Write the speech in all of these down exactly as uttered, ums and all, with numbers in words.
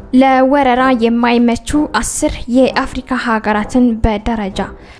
ለወረራ የማይመቹ አስር የአፍሪካ ሃገራትን በደረጃ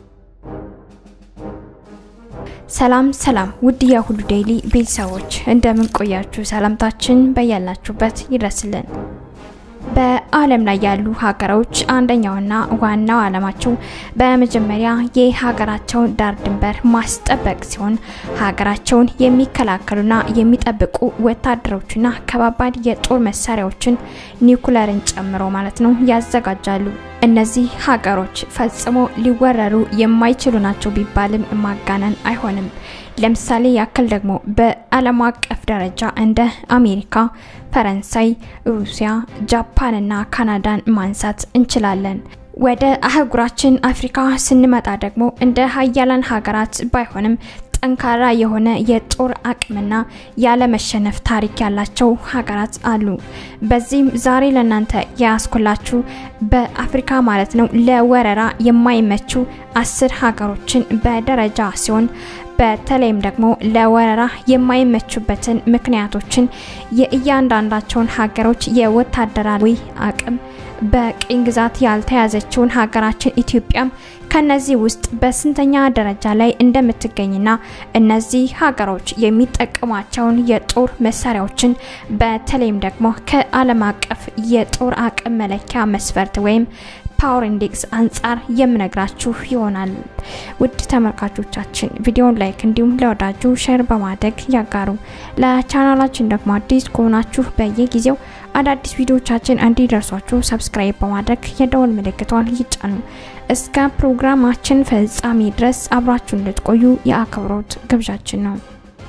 ሰላም ሰላም ውድ የHuluDaily ቤተሰቦች እንደምን ቆያችሁ ሰላምታችን በያላችሁበት ይድረስልን በአለም ላይ ያሉ ሃገሮች አንደኛውና ዋናው ዓላማቸው በመጀመሪያ የሃገራቸውን ዳር ድንበር ማስጠበቅ ሲሆን ሃገራቸውን የሚከላከሉና የሚጠብቁ ወታደሮችና ከባባድ የጦር መሳሪያዎችን ኒውክሌርን ጨምሮ ማለት ነው ያዘጋጃሉ እነዚህ ሃገሮች ፈጽሞ ሊወረሩ የማይችሉ ናቸው ቢባልም ማጋነን አይሆንም ለምሳሌ ያክል ደግሞ በዓለም አቀፍ ደረጃ እንደ አሜሪካ ፈረንሳይ ሩሲያ ጃፓን እና ካናዳን ማንሳት እንችላለን ወደ አህጉራችን አፍሪካ ስንመጣ ደግሞ እንደ ሀያላን ሃገራት ባይሆንም ጠንካራ የሆነ የጦር አቅምና ያለ መሸነፍ ታሪክ ያላቸው ሃገራት አሉ በዚህም ዛሬ ለናንተ ያስኩላችሁ በአፍሪካ ማለት ነው ለወረራ የማይመቹ አስር ሃገሮችን በደረጃ ሲሆን በተለይም ደግሞ ለወረራ የማይመቹበትን ምክንያቶችን የእያንዳንዳቸውን ሃገሮች የወታደራዊ አቅም በቅኝ ግዛት ያልተያዘችውን ሃገራችን ኢትዮጵያም ከነዚህ ውስጥ በስንተኛ ደረጃ ላይ እንደምትገኝና እነዚህ ሃገሮች የሚጠቀሟቸውን የጦር መሳሪያዎችን በተለይም ደግሞ ከዓለም አቀፍ የጦር አቅም መለኪያ መስፈርት ወይም ፓወር ኢንዴክስ አንፃር የምነግራችሁ ይሆናል ውድ ተመልካቾቻችን ቪዲዮውን ላይክ እንዲሁም ለወዳጁ ሼር በማድረግ ያጋሩ ለቻናላችን ደግሞ አዲስ ከሆናችሁ በየጊዜው አዳዲስ ቪዲዮዎቻችን እንዲደርሷችሁ ሰብስክራይብ በማድረግ የደወል ምልክቷን ይጫኑ እስከ ፕሮግራማችን ፍጻሜ ድረስ አብራችሁን ልትቆዩ የአክብሮት ግብዣችን ነው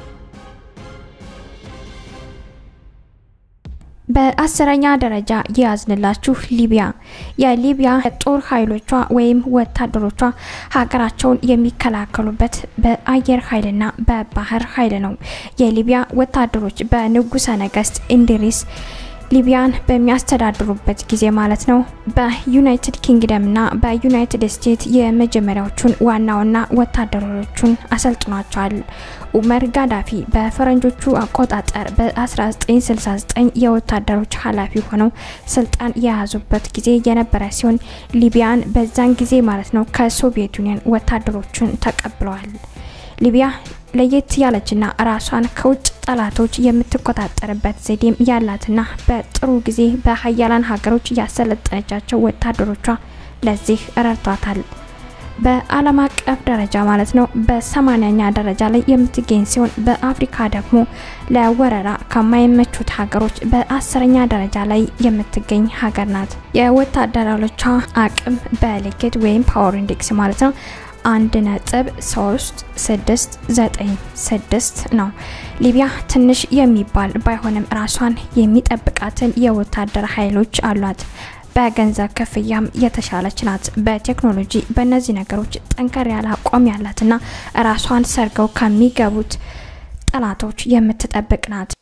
በአስረኛ ደረጃ ያዝንላችሁ ሊቢያ የሊቢያ ጦር ኃይሎቿ ወይም ወታደሮቿ ሃገራቸውን የሚከላከሉበት በአየር ኃይልና በባህር ኃይል ነው የሊቢያ ወታደሮች በንጉሠ ነገሥት ኢንድሪስ ሊቢያን በሚያስተዳድሩበት ጊዜ ማለት ነው በዩናይትድ ኪንግደምና በዩናይትድ ስቴትስ የመጀመሪያዎቹን ዋናውና ወታደሮቹን አሰልጥኗቸዋል ኡመር ጋዳፊ በፈረንጆቹ አቆጣጠር በ1969 የወታደሮች ኃላፊ ሆነው ስልጣን ያያዙበት ጊዜ የነበረ ሲሆን ሊቢያን በዛን ጊዜ ማለት ነው ከሶቪየት ዩኒየን ወታደሮቹን ተቀብለዋል ሊቢያ ለየት ያለችና ራሷን ከውጭ ጠላቶች የምትቆጣጠርበት ዘዴም ያላትና በጥሩ ጊዜ በሀያላን ሃገሮች ያሰለጠነቻቸው ወታደሮቿ ለዚህ ረድቷታል በዓለም አቀፍ ደረጃ ማለት ነው በሰማንያኛ ደረጃ ላይ የምትገኝ ሲሆን በአፍሪካ ደግሞ ለወረራ ከማይመቹት ሃገሮች በአስረኛ ደረጃ ላይ የምትገኝ ሃገር ናት የወታደሮቿ አቅም በልኬት ወይም ፓወር ኢንዴክስ ማለት ነው አንድ ነጥብ ሶስት ስድስት ዘጠኝ ስድስት ነው ሊቢያ ትንሽ የሚባል ባይሆንም ራሷን የሚጠብቃትን የወታደር ኃይሎች አሏት በገንዘብ ከፍያም የተሻለች ናት በቴክኖሎጂ በእነዚህ ነገሮች ጠንከር ያለ አቋም ያላትና ራሷን ሰርገው ከሚገቡት ጠላቶች የምትጠብቅ ናት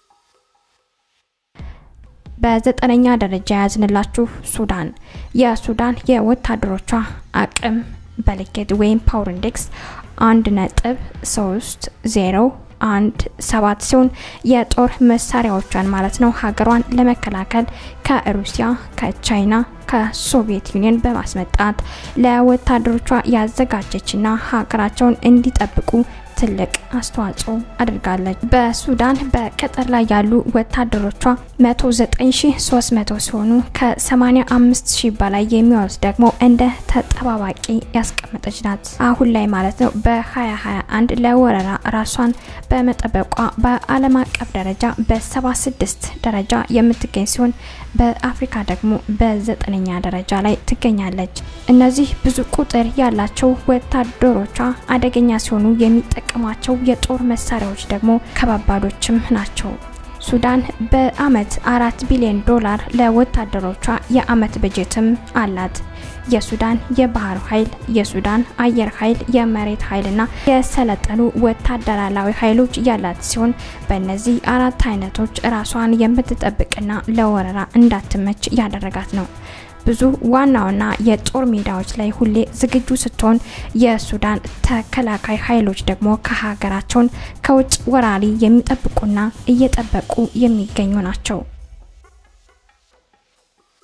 በዘጠነኛ ደረጃ ያዝንላችሁ ሱዳን የሱዳን የወታደሮቿ አቅም በልኬት ወይም ፓወር ኢንዴክስ አንድ ነጥብ ሶስት ዜሮ አንድ ሰባት ሲሆን የጦር መሳሪያዎቿን ማለት ነው ሃገሯን ለመከላከል ከሩሲያ ከቻይና ከሶቪየት ዩኒየን በማስመጣት ለወታደሮቿ ያዘጋጀችና ሃገራቸውን እንዲጠብቁ ትልቅ አስተዋጽኦ አድርጋለች በሱዳን በቀጠር ላይ ያሉ ወታደሮቿ መቶ ዘጠኝ ሺህ ሶስት መቶ ሲሆኑ ከ85 ሺህ በላይ የሚወስ ደግሞ እንደ ተጠባባቂ ያስቀመጠች ናት አሁን ላይ ማለት ነው በ2021 ለወረራ ራሷን በመጠበቋ በዓለም አቀፍ ደረጃ በ76 ደረጃ የምትገኝ ሲሆን በአፍሪካ ደግሞ በዘጠነኛ ደረጃ ላይ ትገኛለች እነዚህ ብዙ ቁጥር ያላቸው ወታደሮቿ አደገኛ ሲሆኑ የሚጠቀሟቸው የጦር መሳሪያዎች ደግሞ ከባባዶችም ናቸው ሱዳን በአመት አራት ቢሊዮን ዶላር ለወታደሮቿ የአመት በጀትም አላት የሱዳን የባህር ኃይል የሱዳን አየር ኃይል የመሬት ኃይልና የሰለጠኑ ወታደራዊ ኃይሎች ያላት ሲሆን በእነዚህ አራት አይነቶች ራሷን የምትጠብቅና ለወረራ እንዳትመች ያደረጋት ነው ብዙ ዋናውና የጦር ሜዳዎች ላይ ሁሌ ዝግጁ ስትሆን የሱዳን ተከላካይ ኃይሎች ደግሞ ከሀገራቸው ከውጭ ወራሪ የሚጠብቁና እየጠበቁ የሚገኙ ናቸው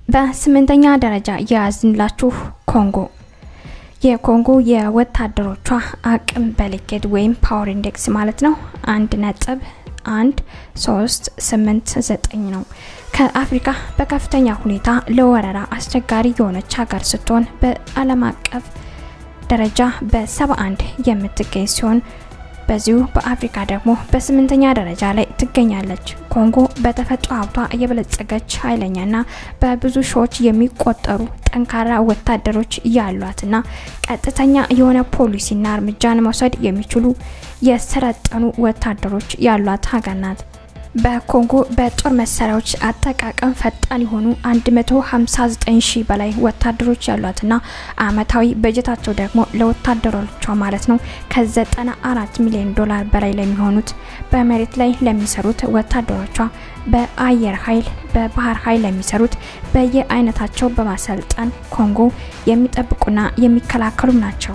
በስምንተኛ ደረጃ ያዝንላችሁ ኮንጎ የኮንጎ የወታደሮቿ አቅም በልኬት ወይም ፓወር ኢንዴክስ ማለት ነው አንድ ነጥብ አንድ ሶስት ስምንት ዘጠኝ ነው። ከአፍሪካ በከፍተኛ ሁኔታ ለወረራ አስቸጋሪ የሆነች ሀገር ስትሆን በዓለም አቀፍ ደረጃ በሰባ አንድ የምትገኝ ሲሆን በዚሁ በአፍሪካ ደግሞ በስምንተኛ ደረጃ ላይ ትገኛለች። ኮንጎ በተፈጥሮ ሀብቷ የበለጸገች ኃይለኛና በብዙ ሺዎች የሚቆጠሩ ጠንካራ ወታደሮች ያሏትና ቀጥተኛ የሆነ ፖሊሲና እርምጃን መውሰድ የሚችሉ የሰለጠኑ ወታደሮች ያሏት ሀገር ናት። በኮንጎ በጦር መሳሪያዎች አጠቃቀም ፈጣን የሆኑ አንድ መቶ ሃምሳ ዘጠኝ ሺህ በላይ ወታደሮች ያሏትና አመታዊ በጀታቸው ደግሞ ለወታደሮቿ ማለት ነው ከዘጠና አራት ሚሊዮን ዶላር በላይ ለሚሆኑት በመሬት ላይ ለሚሰሩት ወታደሮቿ በአየር ኃይል በባህር ኃይል ለሚሰሩት በየአይነታቸው በማሰልጠን ኮንጎ የሚጠብቁና የሚከላከሉ ናቸው።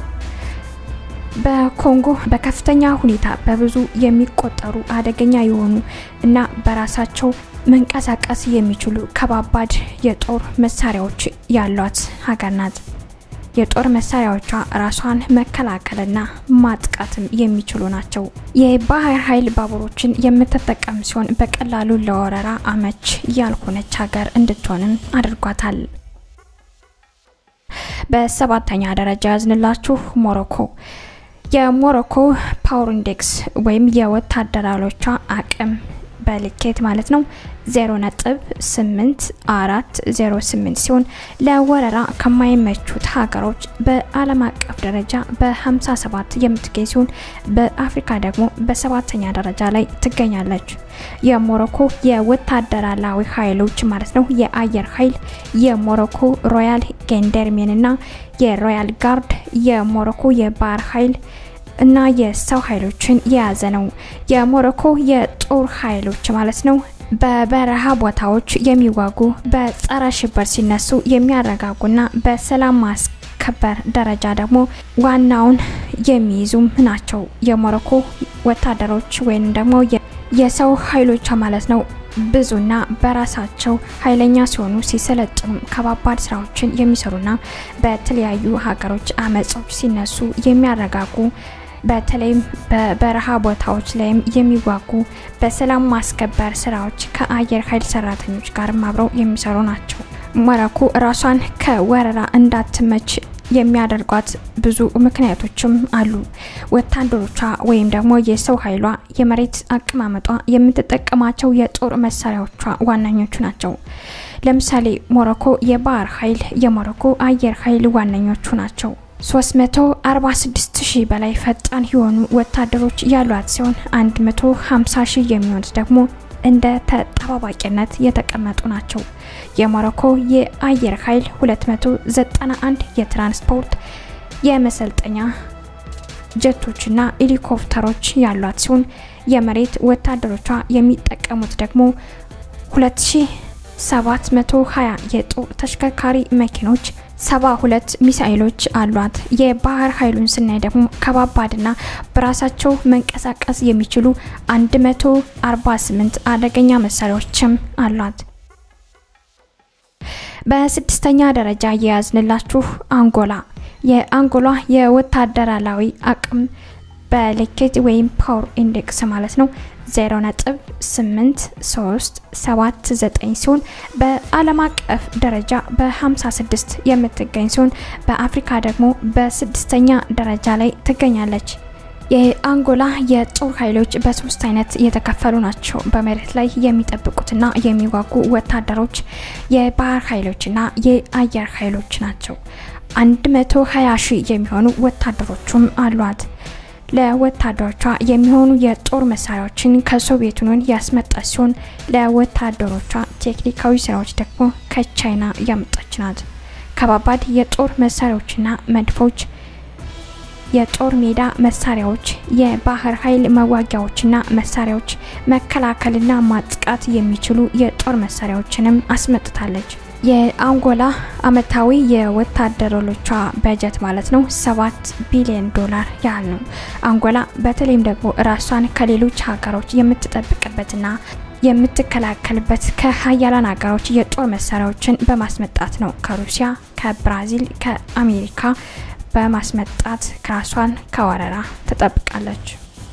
በኮንጎ በከፍተኛ ሁኔታ በብዙ የሚቆጠሩ አደገኛ የሆኑ እና በራሳቸው መንቀሳቀስ የሚችሉ ከባባድ የጦር መሳሪያዎች ያሏት ሀገር ናት። የጦር መሳሪያዎቿ ራሷን መከላከልና ማጥቃትም የሚችሉ ናቸው። የባህር ኃይል ባቡሮችን የምትጠቀም ሲሆን በቀላሉ ለወረራ አመች ያልሆነች ሀገር እንድትሆንም አድርጓታል። በሰባተኛ ደረጃ ያዝንላችሁ ሞሮኮ የሞሮኮ ፓወር ኢንዴክስ ወይም የወታደራሎቿ አቅም በልኬት ማለት ነው ዜሮ ነጥብ ስምንት አራት ዜሮ ስምንት ሲሆን ለወረራ ከማይመቹት ሀገሮች በዓለም አቀፍ ደረጃ በ57 የምትገኝ ሲሆን በአፍሪካ ደግሞ በሰባተኛ ደረጃ ላይ ትገኛለች። የሞሮኮ የወታደራላዊ ኃይሎች ማለት ነው የአየር ኃይል የሞሮኮ ሮያል ጌንደርሜንና የሮያል ጋርድ የሞሮኮ የባህር ኃይል እና የሰው ኃይሎችን የያዘ ነው። የሞሮኮ የጦር ኃይሎች ማለት ነው በበረሃ ቦታዎች የሚዋጉ በጸረ ሽብር ሲነሱ የሚያረጋጉና በሰላም ማስከበር ደረጃ ደግሞ ዋናውን የሚይዙም ናቸው። የሞሮኮ ወታደሮች ወይንም ደግሞ የሰው ኃይሎች ማለት ነው ብዙና በራሳቸው ኃይለኛ ሲሆኑ ሲሰለጥኑ ከባባድ ስራዎችን የሚሰሩና በተለያዩ ሀገሮች አመጾች ሲነሱ የሚያረጋጉ በተለይም በበረሃ ቦታዎች ላይም የሚዋጉ በሰላም ማስከበር ስራዎች ከአየር ኃይል ሰራተኞች ጋር ማብረው የሚሰሩ ናቸው። ሞሮኮ ራሷን ከወረራ እንዳትመች የሚያደርጓት ብዙ ምክንያቶችም አሉ። ወታደሮቿ ወይም ደግሞ የሰው ኃይሏ የመሬት አቀማመጧ የምትጠቀማቸው የጦር መሳሪያዎቿ ዋናኞቹ ናቸው። ለምሳሌ ሞሮኮ የባህር ኃይል የሞሮኮ አየር ኃይል ዋናኞቹ ናቸው። ሶስት መቶ አርባ ስድስት ሺህ በላይ ፈጣን የሆኑ ወታደሮች ያሏት ሲሆን አንድ መቶ ሃምሳ ሺህ የሚሆኑት ደግሞ እንደ ተጠባባቂነት የተቀመጡ ናቸው። የሞሮኮ የአየር ኃይል ሁለት መቶ ዘጠና አንድ የትራንስፖርት የመሰልጠኛ ጀቶችና ሄሊኮፕተሮች ያሏት ሲሆን የመሬት ወታደሮቿ የሚጠቀሙት ደግሞ ሁለት ሺህ ሰባት መቶ ሀያ የጦር ተሽከርካሪ መኪኖች ሰባ ሁለት ሚሳኤሎች አሏት። የባህር ኃይሉን ስናይ ደግሞ ከባባድና በራሳቸው መንቀሳቀስ የሚችሉ አንድ መቶ አርባ ስምንት አደገኛ መሳሪያዎችም አሏት። በስድስተኛ ደረጃ ያዝንላችሁ አንጎላ የአንጎላ የወታደራላዊ አቅም በልኬት ወይም ፓወር ኢንዴክስ ማለት ነው ዜሮ ነጥብ ስምንት ሶስት ሰባት ዘጠኝ ሲሆን በዓለም አቀፍ ደረጃ በ56 የምትገኝ ሲሆን በአፍሪካ ደግሞ በስድስተኛ ደረጃ ላይ ትገኛለች። የአንጎላ የጦር ኃይሎች በሶስት አይነት የተከፈሉ ናቸው። በመሬት ላይ የሚጠብቁትና የሚዋጉ ወታደሮች የባህር ኃይሎችና የአየር ኃይሎች ናቸው። አንድ መቶ ሀያ ሺህ የሚሆኑ ወታደሮችም አሏት። ለወታደሮቿ የሚሆኑ የጦር መሳሪያዎችን ከሶቪየት ዩኒየን ያስመጣች ሲሆን ለወታደሮቿ ቴክኒካዊ ስራዎች ደግሞ ከቻይና ያመጣች ናት። ከባባድ የጦር መሳሪያዎችና መድፎች የጦር ሜዳ መሳሪያዎች የባህር ኃይል መዋጊያዎችና መሳሪያዎች መከላከልና ማጥቃት የሚችሉ የጦር መሳሪያዎችንም አስመጥታለች። የአንጎላ አመታዊ የወታደሮቿ በጀት ማለት ነው ሰባት ቢሊዮን ዶላር ያህል ነው። አንጎላ በተለይም ደግሞ ራሷን ከሌሎች ሀገሮች የምትጠብቅበትና የምትከላከልበት ከሀያላን ሀገሮች የጦር መሳሪያዎችን በማስመጣት ነው። ከሩሲያ፣ ከብራዚል፣ ከአሜሪካ በማስመጣት ራሷን ከወረራ ተጠብቃለች።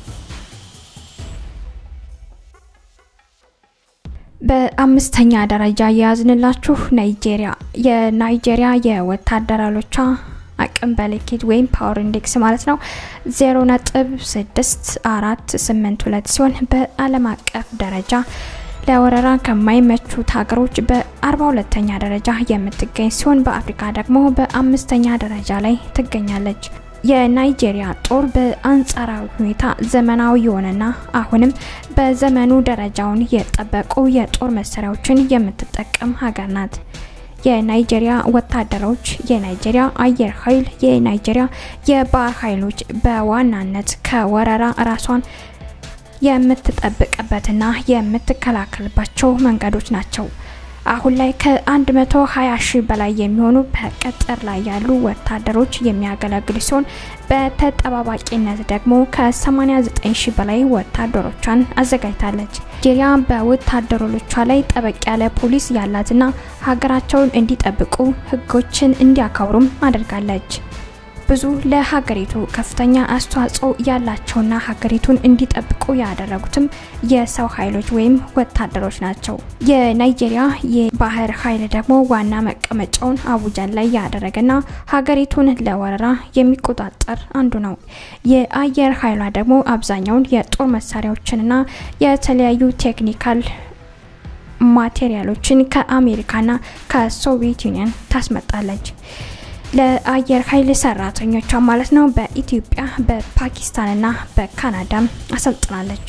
በአምስተኛ ደረጃ ያዝንላችሁ ናይጄሪያ የናይጄሪያ የወታደራሎቿ አቅም በልኬት ወይም ፓወር ኢንዴክስ ማለት ነው ዜሮ ነጥብ ስድስት አራት ስምንት ሁለት ሲሆን በዓለም አቀፍ ደረጃ ለወረራ ከማይመቹት ሀገሮች በ42ኛ ደረጃ የምትገኝ ሲሆን በአፍሪካ ደግሞ በአምስተኛ ደረጃ ላይ ትገኛለች። የናይጄሪያ ጦር በአንጻራዊ ሁኔታ ዘመናዊ የሆነና አሁንም በዘመኑ ደረጃውን የጠበቁ የጦር መሳሪያዎችን የምትጠቀም ሀገር ናት። የናይጄሪያ ወታደሮች የናይጄሪያ አየር ኃይል የናይጄሪያ የባህር ኃይሎች በዋናነት ከወረራ ራሷን የምትጠብቅበትና የምትከላከልባቸው መንገዶች ናቸው። አሁን ላይ ከ120 ሺህ በላይ የሚሆኑ በቀጠር ላይ ያሉ ወታደሮች የሚያገለግሉ ሲሆን በተጠባባቂነት ደግሞ ከ89 ሺህ በላይ ወታደሮቿን አዘጋጅታለች። ናይጄሪያ በወታደሮቿ ላይ ጠበቅ ያለ ፖሊስ ያላትና ሀገራቸውን እንዲጠብቁ ህጎችን እንዲያከብሩም አድርጋለች። ብዙ ለሀገሪቱ ከፍተኛ አስተዋጽኦ ያላቸውና ሀገሪቱን እንዲጠብቁ ያደረጉትም የሰው ኃይሎች ወይም ወታደሮች ናቸው። የናይጄሪያ የባህር ኃይል ደግሞ ዋና መቀመጫውን አቡጃን ላይ ያደረገና ሀገሪቱን ለወረራ የሚቆጣጠር አንዱ ነው። የአየር ኃይሏ ደግሞ አብዛኛውን የጦር መሳሪያዎችንና የተለያዩ ቴክኒካል ማቴሪያሎችን ከአሜሪካና ከሶቪየት ዩኒየን ታስመጣለች። ለአየር ኃይል ሰራተኞቿ ማለት ነው በኢትዮጵያ በፓኪስታንና በካናዳም አሰልጥናለች።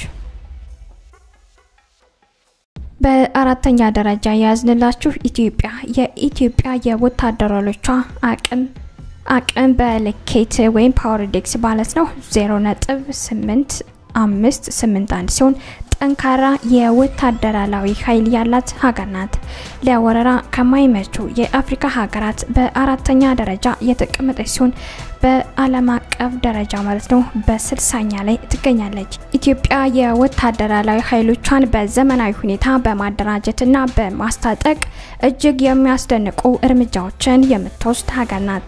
በአራተኛ ደረጃ ያዝንላችሁ ኢትዮጵያ የኢትዮጵያ የወታደሮቿ አቅም አቅም በልኬት ወይም ፓወር ኢንዴክስ ማለት ነው ዜሮ ነጥብ ስምንት አምስት ስምንት አንድ ሲሆን ጠንካራ የወታደራዊ ኃይል ያላት ሀገር ናት። ለወረራ ከማይመቹ የአፍሪካ ሀገራት በአራተኛ ደረጃ የተቀመጠች ሲሆን በዓለም አቀፍ ደረጃ ማለት ነው በስልሳኛ ላይ ትገኛለች። ኢትዮጵያ የወታደራዊ ኃይሎቿን በዘመናዊ ሁኔታ በማደራጀትና በማስታጠቅ እጅግ የሚያስደንቁ እርምጃዎችን የምትወስድ ሀገር ናት።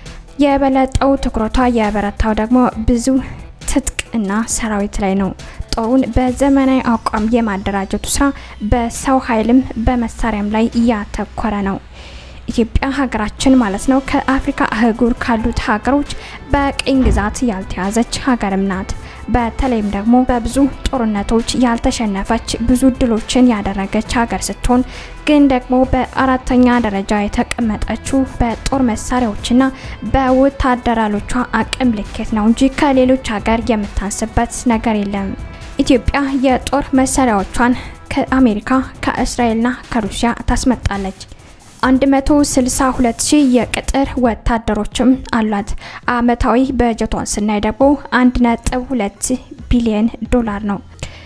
የበለጠው ትኩረቷ የበረታው ደግሞ ብዙ ትጥቅና ሰራዊት ላይ ነው። ጦሩን በዘመናዊ አቋም የማደራጀቱ ስራ በሰው ኃይልም በመሳሪያም ላይ ያተኮረ ነው። ኢትዮጵያ ሀገራችን ማለት ነው ከአፍሪካ አህጉር ካሉት ሀገሮች በቅኝ ግዛት ያልተያዘች ሀገርም ናት። በተለይም ደግሞ በብዙ ጦርነቶች ያልተሸነፈች ብዙ ድሎችን ያደረገች ሀገር ስትሆን ግን ደግሞ በአራተኛ ደረጃ የተቀመጠችው በጦር መሳሪያዎችና በወታደራሎቿ አቅም ልኬት ነው እንጂ ከሌሎች ሀገር የምታንስበት ነገር የለም። ኢትዮጵያ የጦር መሳሪያዎቿን ከአሜሪካ ከእስራኤልና ከሩሲያ ታስመጣለች። አንድ መቶ ስልሳ ሁለት ሺህ የቅጥር ወታደሮችም አሏት። አመታዊ በጀቷን ስናይ ደግሞ አንድ ነጥብ ሁለት ቢሊዮን ዶላር ነው።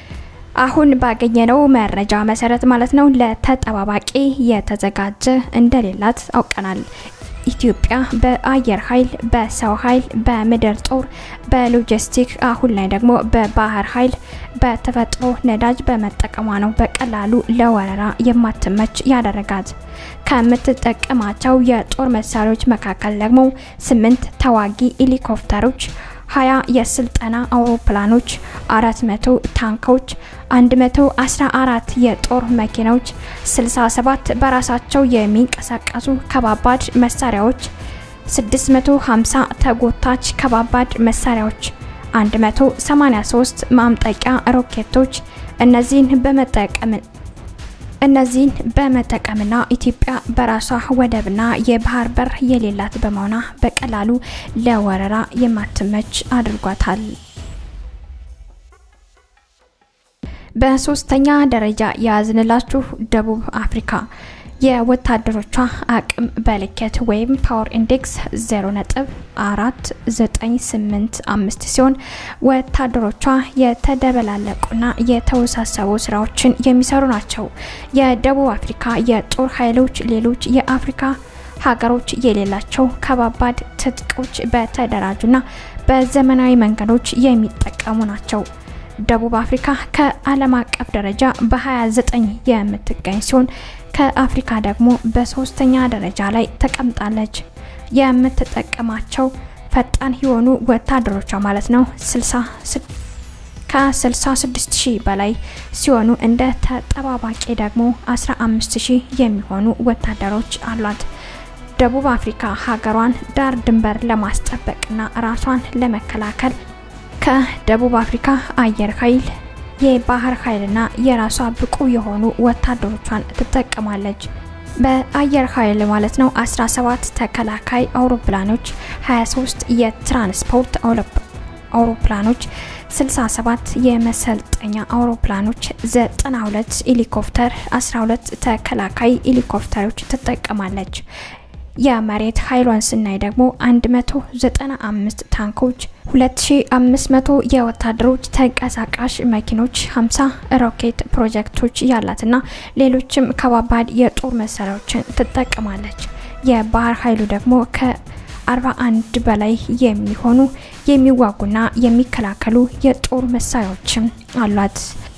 አሁን ባገኘነው መረጃ መሰረት ማለት ነው ለተጠባባቂ የተዘጋጀ እንደሌላት አውቀናል። ኢትዮጵያ በአየር ኃይል በሰው ኃይል በምድር ጦር በሎጂስቲክ አሁን ላይ ደግሞ በባህር ኃይል በተፈጥሮ ነዳጅ በመጠቀሟ ነው በቀላሉ ለወረራ የማትመች ያደረጋት። ከምትጠቀማቸው የጦር መሳሪያዎች መካከል ደግሞ ስምንት ተዋጊ ሄሊኮፕተሮች ሀያ የስልጠና አውሮፕላኖች አራት መቶ ታንኮች አንድ መቶ አስራ አራት የጦር መኪናዎች ስልሳ ሰባት በራሳቸው የሚንቀሳቀሱ ከባባድ መሳሪያዎች ስድስት መቶ ሃምሳ ተጎታች ከባባድ መሳሪያዎች አንድ መቶ ሰማኒያ ሶስት ማምጠቂያ ሮኬቶች እነዚህን በመጠቀም እነዚህን በመጠቀምና ኢትዮጵያ በራሷ ወደብና የባህር በር የሌላት በመሆኗ በቀላሉ ለወረራ የማትመች አድርጓታል። በሶስተኛ ደረጃ ያዝንላችሁ ደቡብ አፍሪካ የወታደሮቿ አቅም በልኬት ወይም ፓወር ኢንዴክስ ዜሮ ነጥብ አራት ዘጠኝ ስምንት አምስት ሲሆን ወታደሮቿ የተደበላለቁና የተወሳሰቡ ስራዎችን የሚሰሩ ናቸው። የደቡብ አፍሪካ የጦር ኃይሎች ሌሎች የአፍሪካ ሀገሮች የሌላቸው ከባባድ ትጥቆች በተደራጁና በዘመናዊ መንገዶች የሚጠቀሙ ናቸው። ደቡብ አፍሪካ ከዓለም አቀፍ ደረጃ በ29 የምትገኝ ሲሆን ከአፍሪካ ደግሞ በሶስተኛ ደረጃ ላይ ተቀምጣለች። የምትጠቀማቸው ፈጣን የሆኑ ወታደሮቿ ማለት ነው ከ66 ሺህ በላይ ሲሆኑ እንደ ተጠባባቂ ደግሞ አስራ አምስት ሺህ የሚሆኑ ወታደሮች አሏት። ደቡብ አፍሪካ ሀገሯን ዳር ድንበር ለማስጠበቅና ራሷን ለመከላከል ከደቡብ አፍሪካ አየር ኃይል የባህር ኃይልና የራሷ ብቁ የሆኑ ወታደሮቿን ትጠቀማለች። በአየር ኃይል ማለት ነው አስራ ሰባት ተከላካይ አውሮፕላኖች፣ ሀያ ሶስት የትራንስፖርት አውሮፕላኖች፣ ስልሳ ሰባት የመሰልጠኛ አውሮፕላኖች፣ ዘጠና ሁለት ሄሊኮፕተር፣ አስራ ሁለት ተከላካይ ሄሊኮፕተሮች ትጠቀማለች። የመሬት ኃይሏን ስናይ ደግሞ አንድ መቶ ዘጠና አምስት ታንኮች፣ ሁለት ሺህ አምስት መቶ የወታደሮች ተንቀሳቃሽ መኪኖች፣ ሃምሳ ሮኬት ፕሮጀክቶች ያላትና ሌሎችም ከባባድ የጦር መሳሪያዎችን ትጠቀማለች። የባህር ኃይሉ ደግሞ ከ41 በላይ የሚሆኑ የሚዋጉና የሚከላከሉ የጦር መሳሪያዎችም አሏት።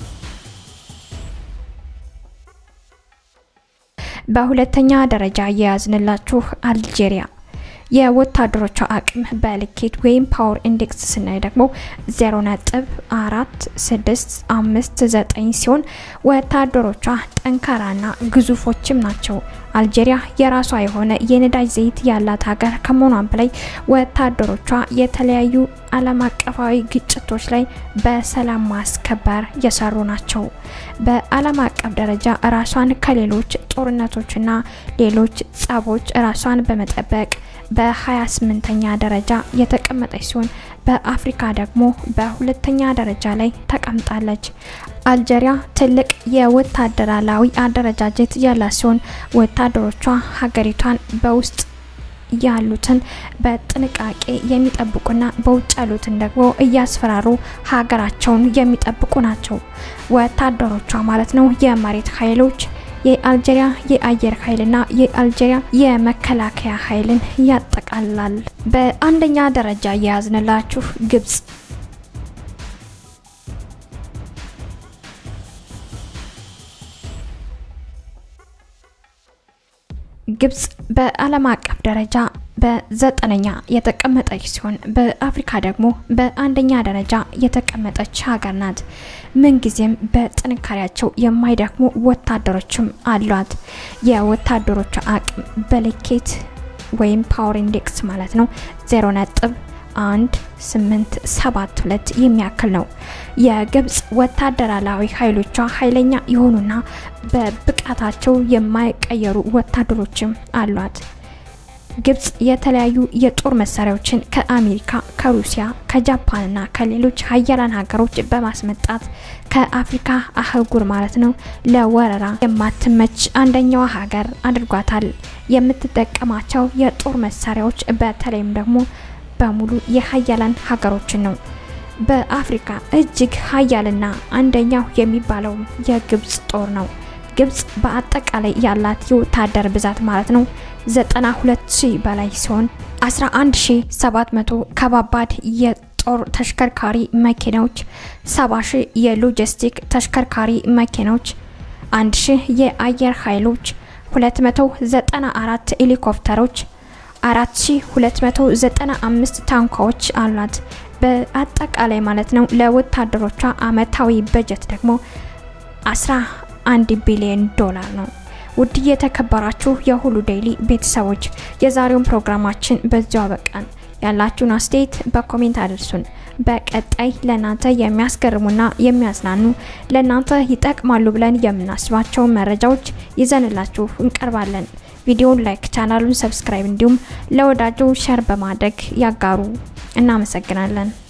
በሁለተኛ ደረጃ ያዝንላችሁ አልጄሪያ የወታደሮቿ አቅም በልኬት ወይም ፓወር ኢንዴክስ ስናይ ደግሞ ዜሮ ነጥብ አራት ስድስት አምስት ዘጠኝ ሲሆን ወታደሮቿ ጠንካራና ግዙፎችም ናቸው። አልጄሪያ የራሷ የሆነ የነዳጅ ዘይት ያላት ሀገር ከመሆኗም በላይ ወታደሮቿ የተለያዩ ዓለም አቀፋዊ ግጭቶች ላይ በሰላም ማስከበር የሰሩ ናቸው። በዓለም አቀፍ ደረጃ ራሷን ከሌሎች ጦርነቶችና ሌሎች ጸቦች ራሷን በመጠበቅ በ28ኛ ደረጃ የተቀመጠች ሲሆን በአፍሪካ ደግሞ በሁለተኛ ደረጃ ላይ ተቀምጣለች። አልጄሪያ ትልቅ የወታደራዊ አደረጃጀት ያላት ሲሆን ወታደሮቿ ሀገሪቷን በውስጥ ያሉትን በጥንቃቄ የሚጠብቁና በውጭ ያሉትን ደግሞ እያስፈራሩ ሀገራቸውን የሚጠብቁ ናቸው። ወታደሮቿ ማለት ነው የመሬት ኃይሎች የአልጄሪያ የአየር ኃይልና የአልጄሪያ የመከላከያ ኃይልን ያጠቃልላል። በአንደኛ ደረጃ ያዝንላችሁ ግብጽ ግብጽ በዓለም አቀፍ ደረጃ በዘጠነኛ የተቀመጠች ሲሆን በአፍሪካ ደግሞ በአንደኛ ደረጃ የተቀመጠች ሀገር ናት። ምን ጊዜም በጥንካሬያቸው የማይደክሙ ወታደሮችም አሏት። የወታደሮቿ አቅም በልኬት ወይም ፓወር ኢንዴክስ ማለት ነው ዜሮ ነጥብ አንድ ስምንት ሰባት ሁለት የሚያክል ነው። የግብጽ ወታደራዊ ኃይሎቿ ኃይለኛ የሆኑና በብቃታቸው የማይቀየሩ ወታደሮችም አሏት። ግብጽ የተለያዩ የጦር መሳሪያዎችን ከአሜሪካ፣ ከሩሲያ፣ ከጃፓንና ከሌሎች ሀያላን ሀገሮች በማስመጣት ከአፍሪካ አህጉር ማለት ነው ለወረራ የማትመች አንደኛዋ ሀገር አድርጓታል። የምትጠቀማቸው የጦር መሳሪያዎች በተለይም ደግሞ በሙሉ የሀያላን ሀገሮችን ነው። በአፍሪካ እጅግ ሀያልና አንደኛው የሚባለው የግብጽ ጦር ነው። ግብጽ በአጠቃላይ ያላት የወታደር ብዛት ማለት ነው ዘጠና ሁለት ሺህ በላይ ሲሆን አስራ አንድ ሺህ ሰባት መቶ ከባባድ የጦር ተሽከርካሪ መኪናዎች፣ ሰባ ሺህ የሎጂስቲክ ተሽከርካሪ መኪናዎች፣ አንድ ሺህ የአየር ኃይሎች፣ ሁለት መቶ ዘጠና አራት ሄሊኮፕተሮች፣ አራት ሺህ ሁለት መቶ ዘጠና አምስት ታንኮች አሏት። በአጠቃላይ ማለት ነው ለወታደሮቿ አመታዊ በጀት ደግሞ አስራ አንድ ቢሊዮን ዶላር ነው። ውድ የተከበራችሁ የሁሉ ዴይሊ ቤተሰቦች የዛሬውን ፕሮግራማችን በዚሁ አበቃን። ያላችሁን አስተያየት በኮሜንት አድርሱን። በቀጣይ ለናንተ የሚያስገርሙና የሚያዝናኑ ለናንተ ይጠቅማሉ ብለን የምናስባቸው መረጃዎች ይዘንላችሁ እንቀርባለን። ቪዲዮውን ላይክ፣ ቻናሉን ሰብስክራይብ እንዲሁም ለወዳጆች ሼር በማድረግ ያጋሩ። እናመሰግናለን።